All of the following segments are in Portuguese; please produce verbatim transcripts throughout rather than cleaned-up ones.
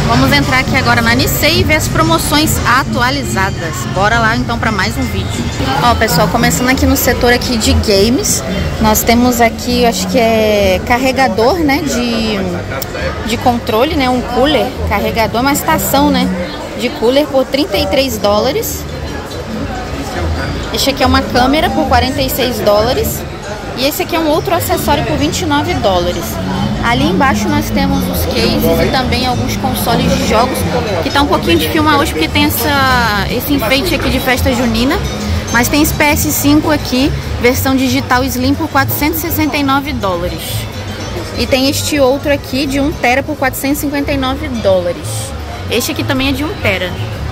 Vamos entrar aqui agora na Nissei e ver as promoções atualizadas. Bora lá então para mais um vídeo. Ó, pessoal, começando aqui no setor aqui de games, nós temos aqui, acho que é carregador, né, de, de controle, né, um cooler, carregador, uma estação, né, de cooler por trinta e três dólares. Este aqui é uma câmera por quarenta e seis dólares. E esse aqui é um outro acessório por vinte e nove dólares. Ali embaixo nós temos os cases e também alguns consoles de jogos, que tá um pouquinho de filmar hoje porque tem essa, esse enfeite aqui de festa junina. Mas tem esse P S cinco aqui, versão digital Slim por quatrocentos e sessenta e nove dólares. E tem este outro aqui de um tera por quatrocentos e cinquenta e nove dólares. Este aqui também é de um tera.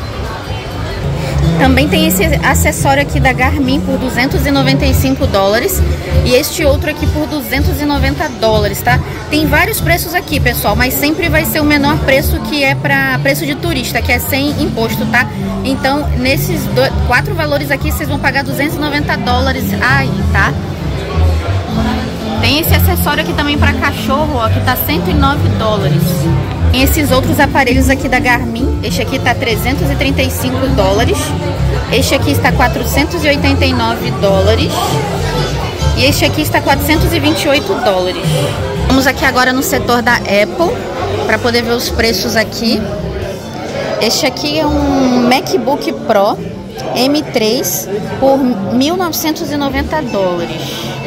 Também tem esse acessório aqui da Garmin por duzentos e noventa e cinco dólares. E este outro aqui por duzentos e noventa dólares, tá? Tem vários preços aqui, pessoal, mas sempre vai ser o menor preço, que é para preço de turista, que é sem imposto, tá? Então, nesses dois, quatro valores aqui, vocês vão pagar duzentos e noventa dólares aí, tá? Tem esse acessório aqui também para cachorro, ó, que tá cento e nove dólares. Tem esses outros aparelhos aqui da Garmin. Este aqui tá trezentos e trinta e cinco dólares. Este aqui está quatrocentos e oitenta e nove dólares. E este aqui está quatrocentos e vinte e oito dólares. Vamos aqui agora no setor da Apple para poder ver os preços aqui. Este aqui é um MacBook Pro M três por mil novecentos e noventa dólares.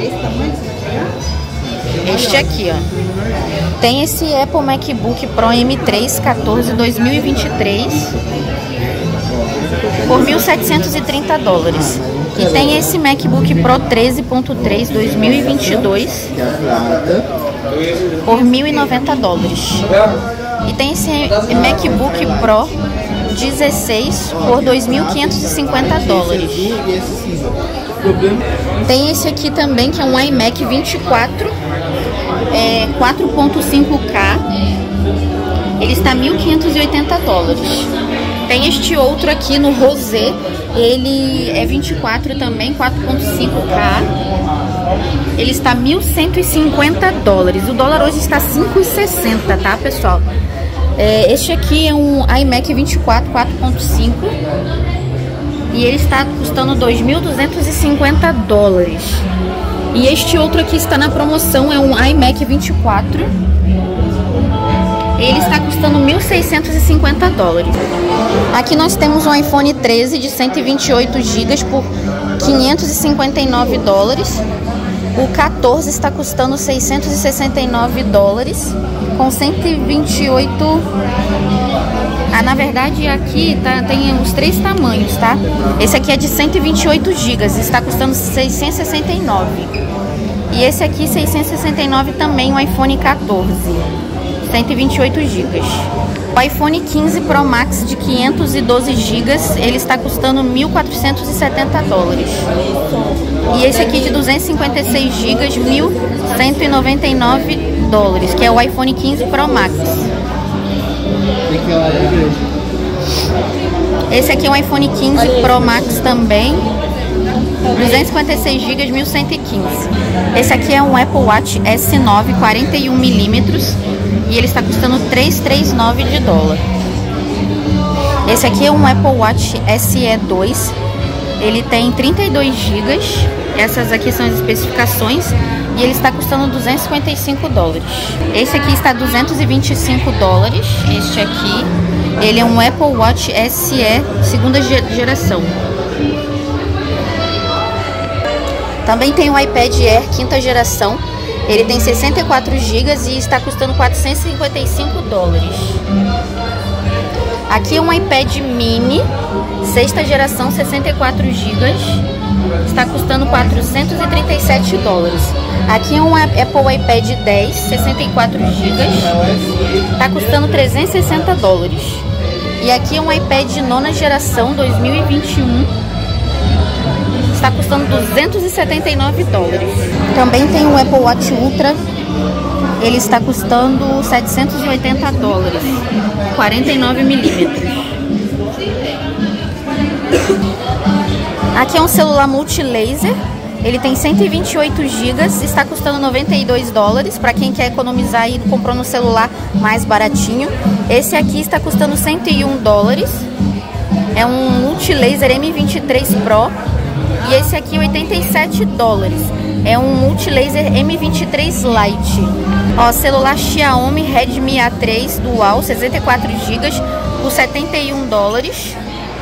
Este aqui, ó. Tem esse Apple MacBook Pro M três quatorze dois mil e vinte e três por mil setecentos e trinta dólares. E tem esse MacBook Pro treze ponto três dois mil e vinte e dois por mil e noventa dólares. E tem esse MacBook Pro dezesseis por dois mil quinhentos e cinquenta dólares. Tem esse aqui também, que é um iMac vinte e quatro, é, quatro ponto cinco K. Ele está mil quinhentos e oitenta dólares. Tem este outro aqui no rosé, ele é vinte e quatro também, quatro ponto cinco K. Ele está mil cento e cinquenta dólares. O dólar hoje está cinco e sessenta, tá, pessoal? É, este aqui é um iMac vinte e quatro, quatro ponto cinco. E ele está custando dois mil duzentos e cinquenta dólares. E este outro aqui está na promoção, é um iMac vinte e quatro. Ele está custando mil seiscentos e cinquenta dólares. Aqui nós temos um iPhone treze de cento e vinte e oito gigas por quinhentos e cinquenta e nove dólares. O quatorze está custando seiscentos e sessenta e nove dólares, com cento e vinte e oito. Ah, na verdade aqui tá, tem os três tamanhos, tá? Esse aqui é de cento e vinte e oito gigas, está custando seiscentos e sessenta e nove. E esse aqui seiscentos e sessenta e nove também, um iPhone quatorze, cento e vinte e oito gigas. O iPhone quinze Pro Max de quinhentos e doze gigas, ele está custando mil quatrocentos e setenta dólares. E esse aqui de duzentos e cinquenta e seis gigas, mil cento e noventa e nove dólares, que é o iPhone quinze Pro Max. Esse aqui é um iPhone quinze Pro Max também, duzentos e cinquenta e seis gigas, mil cento e quinze. Esse aqui é um Apple Watch S nove quarenta e um milímetros e ele está custando trezentos e trinta e nove de dólar. Esse aqui é um Apple Watch S E dois. Ele tem trinta e dois gigas. Essas aqui são as especificações. E ele está custando duzentos e cinquenta e cinco dólares. Esse aqui está duzentos e vinte e cinco dólares. Este aqui, ele é um Apple Watch S E segunda geração. Também tem o iPad Air quinta geração. Ele tem sessenta e quatro gigas e está custando quatrocentos e cinquenta e cinco dólares. Aqui é um iPad mini, sexta geração, sessenta e quatro gigas. Está custando quatrocentos e trinta e sete dólares. Aqui é um Apple iPad dez, sessenta e quatro gigas. Está custando trezentos e sessenta dólares. E aqui é um iPad nona geração, dois mil e vinte e um. Está custando duzentos e setenta e nove dólares. Também tem o Apple Watch Ultra. Ele está custando setecentos e oitenta dólares. quarenta e nove milímetros. Aqui é um celular multilaser. Ele tem cento e vinte e oito gigas, está custando noventa e dois dólares. Para quem quer economizar e comprou no celular mais baratinho. Esse aqui está custando cento e um dólares. É um Multilaser M vinte e três Pro. E esse aqui oitenta e sete dólares. É um Multilaser M vinte e três Lite. Ó, celular Xiaomi Redmi A três Dual, sessenta e quatro gigas, por setenta e um dólares.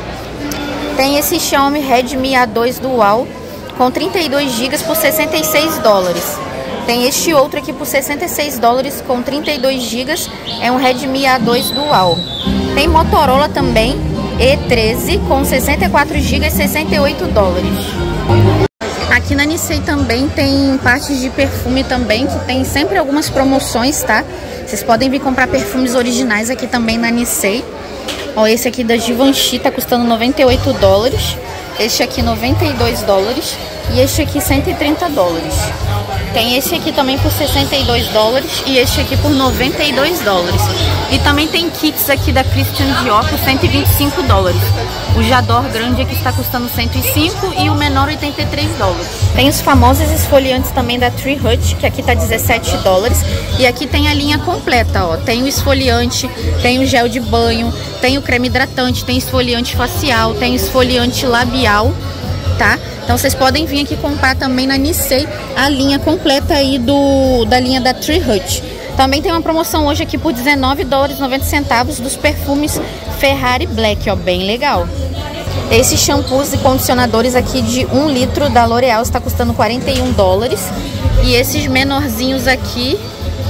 Tem esse Xiaomi Redmi A dois Dual com trinta e dois gigas por sessenta e seis dólares. Tem este outro aqui por sessenta e seis dólares com trinta e dois gigas, é um Redmi A dois Dual. Tem Motorola também, E treze com sessenta e quatro gigas, sessenta e oito dólares. Aqui na Nissei também tem partes de perfume também, que tem sempre algumas promoções, tá? Vocês podem vir comprar perfumes originais aqui também na Nissei. Ó, esse aqui da Givenchy tá custando noventa e oito dólares. Este aqui noventa e dois dólares. E este aqui cento e trinta dólares. Tem esse aqui também por sessenta e dois dólares. E este aqui por noventa e dois dólares. E também tem kits aqui da Christian Dior por cento e vinte e cinco dólares. O J'adore grande aqui está custando cento e cinco e o menor oitenta e três dólares. Tem os famosos esfoliantes também da Tree Hut, que aqui tá dezessete dólares. E aqui tem a linha completa, ó. Tem o esfoliante, tem o gel de banho, tem o creme hidratante, tem esfoliante facial, tem esfoliante labial, tá? Então vocês podem vir aqui comprar também na Nissei a linha completa aí do, da linha da Tree Hut. Também tem uma promoção hoje aqui por dezenove dólares e noventa centavos dos perfumes Ferrari Black, ó, bem legal. Esses shampoos e condicionadores aqui de um litro da L'Oreal está custando quarenta e um dólares. E esses menorzinhos aqui,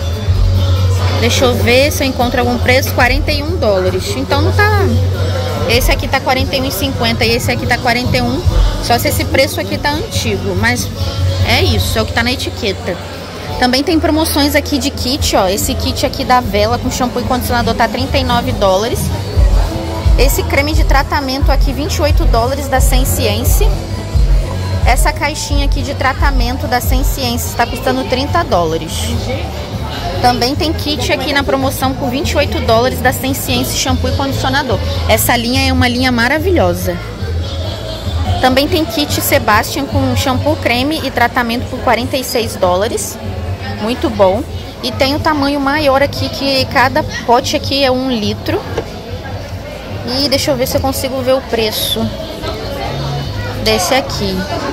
deixa eu ver se eu encontro algum preço, quarenta e um dólares. Então não tá... Esse aqui tá quarenta e um reais e cinquenta centavos e esse aqui tá quarenta e um. Só se esse preço aqui tá antigo, mas é isso, é o que tá na etiqueta. Também tem promoções aqui de kit, ó. Esse kit aqui da Vela com shampoo e condicionador tá trinta e nove dólares. Esse creme de tratamento aqui, vinte e oito dólares da Sensience. Essa caixinha aqui de tratamento da Sensience está custando trinta dólares. Também tem kit aqui na promoção por vinte e oito dólares da Sensience shampoo e condicionador. Essa linha é uma linha maravilhosa. Também tem kit Sebastian com shampoo, creme e tratamento por quarenta e seis dólares. Muito bom. E tem o tamanho maior aqui, que cada pote aqui é um litro. E deixa eu ver se eu consigo ver o preço desse aqui.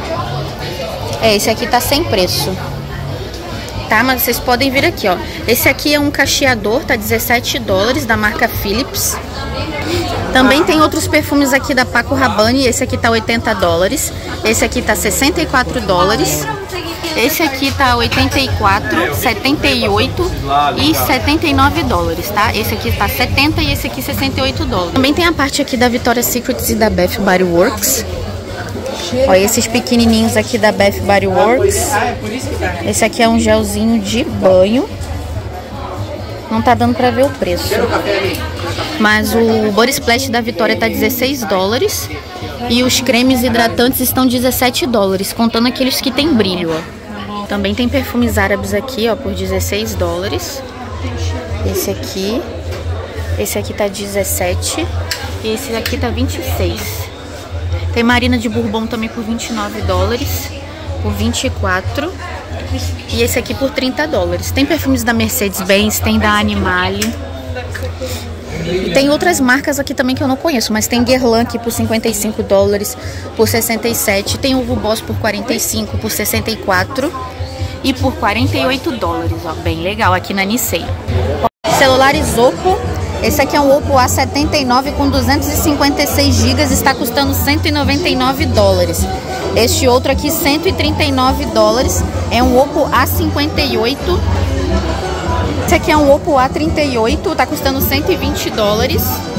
É, esse aqui tá sem preço. Tá, mas vocês podem vir aqui, ó. Esse aqui é um cacheador, tá dezessete dólares, da marca Philips. Também tem outros perfumes aqui da Paco Rabanne. Esse aqui tá oitenta dólares. Esse aqui tá sessenta e quatro dólares. Esse aqui tá oitenta e quatro, setenta e oito e setenta e nove dólares, tá? Esse aqui tá setenta e esse aqui sessenta e oito dólares. Também tem a parte aqui da Victoria's Secret e da Bath Body Works. Olha esses pequenininhos aqui da Bath Body Works. Esse aqui é um gelzinho de banho. Não tá dando pra ver o preço. Mas o Body Splash da Vitória tá dezesseis dólares. E os cremes hidratantes estão dezessete dólares, contando aqueles que tem brilho, ó. Também tem perfumes árabes aqui, ó, por dezesseis dólares. Esse aqui. Esse aqui tá dezessete. E esse aqui tá vinte e seis. Tem Marina de Bourbon também por vinte e nove dólares. Por vinte e quatro. E esse aqui por trinta dólares. Tem perfumes da Mercedes-Benz, tem da Animale. E tem outras marcas aqui também que eu não conheço, mas tem Guerlain aqui por cinquenta e cinco dólares, por sessenta e sete. Tem Hugo Boss por quarenta e cinco, por sessenta e quatro. E por quarenta e oito dólares, ó, bem legal aqui na Nissei. Celulares Oppo. Esse aqui é um Oppo A setenta e nove com duzentos e cinquenta e seis gigas, está custando cento e noventa e nove dólares. Este outro aqui, cento e trinta e nove dólares, é um Oppo A cinquenta e oito. Esse aqui é um Oppo A trinta e oito, está custando cento e vinte dólares.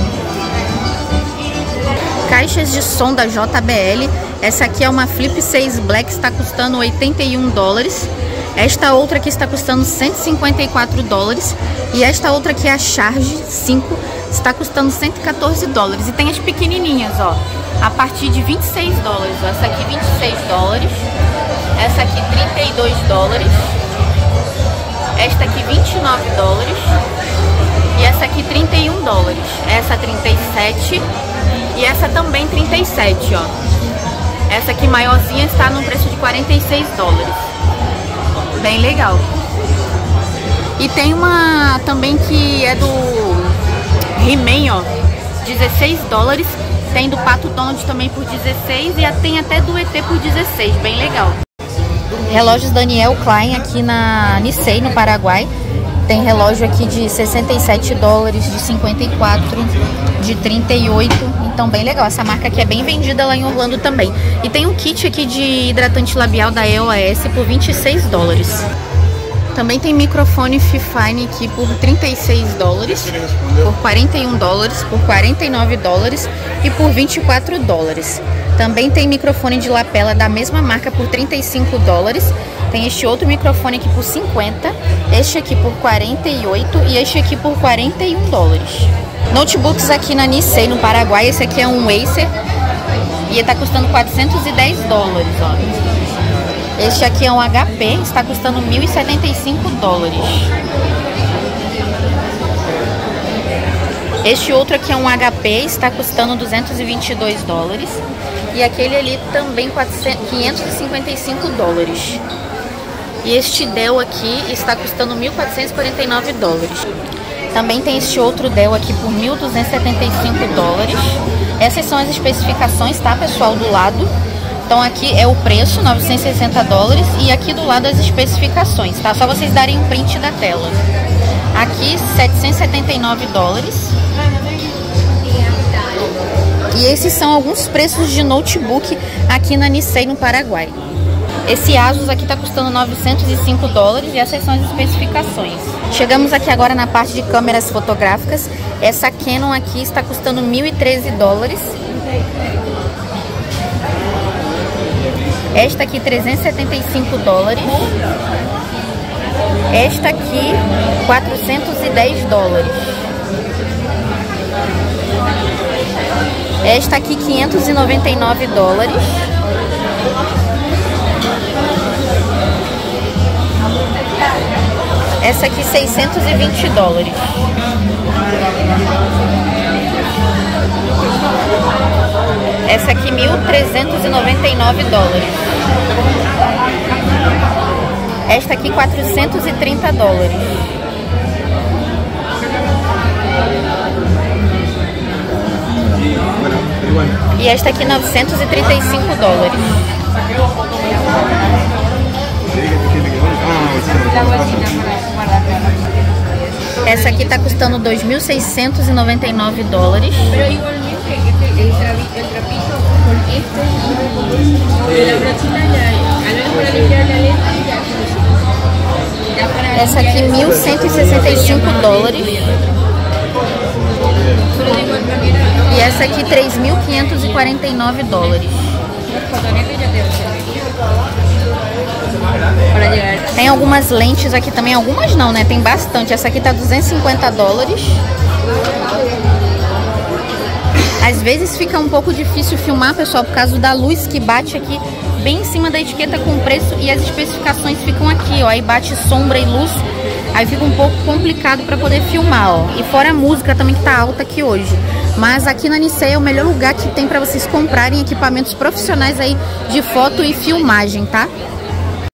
Caixas de som da J B L. Essa aqui é uma Flip seis Black, está custando oitenta e um dólares. Esta outra aqui está custando cento e cinquenta e quatro dólares. E esta outra aqui é a Charge cinco, está custando cento e quatorze dólares. E tem as pequenininhas, ó, a partir de vinte e seis dólares. Ó. Essa aqui vinte e seis dólares. Essa aqui trinta e dois dólares. Esta aqui vinte e nove dólares. E essa aqui trinta e um dólares. Essa trinta e sete. E essa também trinta e sete, ó. Essa aqui maiorzinha está no preço de quarenta e seis dólares. Bem legal. E tem uma também que é do He-Man, ó, dezesseis dólares. Tem do Pato Donald também por dezesseis e tem até do E T por dezesseis, bem legal. Relógios Daniel Klein aqui na Nicei, no Paraguai. Tem relógio aqui de sessenta e sete dólares, de cinquenta e quatro, de trinta e oito. Então bem legal, essa marca aqui é bem vendida lá em Orlando também. E tem um kit aqui de hidratante labial da E O S por vinte e seis dólares. Também tem microfone Fifine aqui por trinta e seis dólares, por quarenta e um dólares, por quarenta e nove dólares e por vinte e quatro dólares. Também tem microfone de lapela da mesma marca por trinta e cinco dólares. Tem este outro microfone aqui por cinquenta, este aqui por quarenta e oito e este aqui por quarenta e um dólares. Notebooks aqui na Nicei, no Paraguai. Esse aqui é um Acer e ele está custando quatrocentos e dez dólares, ó. Este aqui é um H P, está custando mil e setenta e cinco dólares. Este outro aqui é um H P, está custando duzentos e vinte e dois dólares. E aquele ali também quinhentos e cinquenta e cinco dólares. E este Dell aqui está custando mil quatrocentos e quarenta e nove dólares. Também tem este outro Dell aqui por mil duzentos e setenta e cinco dólares. Essas são as especificações, tá, pessoal, do lado. Então aqui é o preço, novecentos e sessenta dólares, e aqui do lado as especificações, tá? Só vocês darem um print da tela. Aqui setecentos e setenta e nove dólares. E esses são alguns preços de notebook aqui na Nicei, no Paraguai. Esse Asus aqui tá custando novecentos e cinco dólares e essas são as especificações. Chegamos aqui agora na parte de câmeras fotográficas. Essa Canon aqui está custando mil e treze dólares. Esta aqui trezentos e setenta e cinco dólares. Esta aqui quatrocentos e dez dólares. Esta aqui quinhentos e noventa e nove dólares. Essa aqui seiscentos e vinte dólares. Essa aqui mil trezentos e noventa e nove dólares. Esta aqui quatrocentos e trinta dólares. E esta aqui novecentos e trinta e cinco dólares. Essa aqui tá custando dois mil seiscentos e noventa e nove dólares. Essa aqui mil cento e sessenta e cinco dólares. E essa aqui três mil quinhentos e quarenta e nove dólares. Tem algumas lentes aqui também, algumas não, né? Tem bastante. Essa aqui tá duzentos e cinquenta dólares. Às vezes fica um pouco difícil filmar, pessoal, por causa da luz que bate aqui bem em cima da etiqueta com o preço e as especificações ficam aqui, ó. Aí bate sombra e luz, aí fica um pouco complicado para poder filmar, ó. E fora a música também que tá alta aqui hoje. Mas aqui na Nicei é o melhor lugar que tem para vocês comprarem equipamentos profissionais aí de foto e filmagem, tá?